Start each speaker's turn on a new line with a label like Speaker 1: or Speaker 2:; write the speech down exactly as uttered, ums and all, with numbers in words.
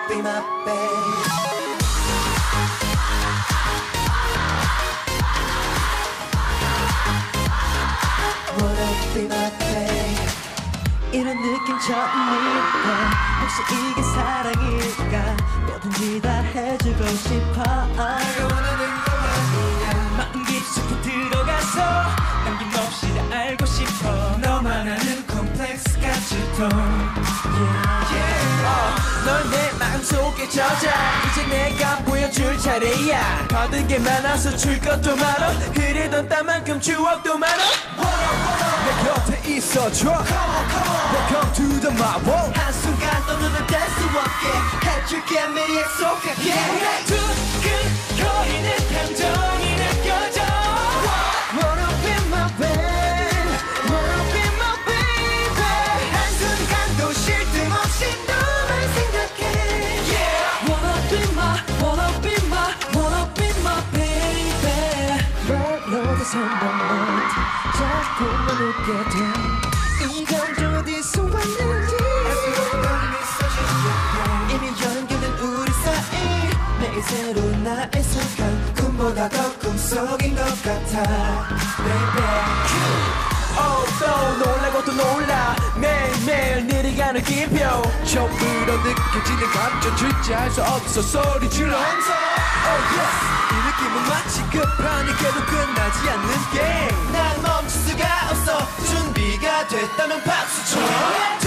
Speaker 1: be my babe. Wanna be my babe. 이런 느낌 처음일까? 혹시 이게 사랑일까? 뭐든지 다 해주고 싶어. 내가 원하는 건 아니야. 마음 깊숙이 들어가서 남김없이 다 알고 싶어. 너만 아는 콤플렉스 같지도. yeah, yeah. uh, 널 내 마음속에 젖어. 이제 내가 보여줄 차례야. 받은 게 많아서 줄 것도 많아. 흐르던 땀만큼 추억도 많아. 내 곁에 있어줘. Welcome to the my world. 한순간도 눈을 뗄 수 없게 해줄게 미리 약속할게. 두근거리는 감정이 느껴져. Wanna be my babe. Wanna be my baby. 한순간도 쉴 틈 없이 너만 생각해. Yeah. Wanna be my, wanna be my, wanna be my baby. 별로도 생각만 자꾸만 웃게 돼. 이건 좀 어디서 왔는지 이미 연결된 우리 사이. 매일 새로운 나의 순간 꿈보다 더 꿈속인 것 같아 baby. Oh, 또 놀라고 또 놀라. 매일매일 느리가 느낌표. 처음으로 느껴지는 감정 주체할 수 없어 소리 질러. Oh yes, 이 느낌은 마치 급하니까도 끝나지 않는 게임. 난 멈출 수가 없어. 준비가 됐다면 박수 쳐.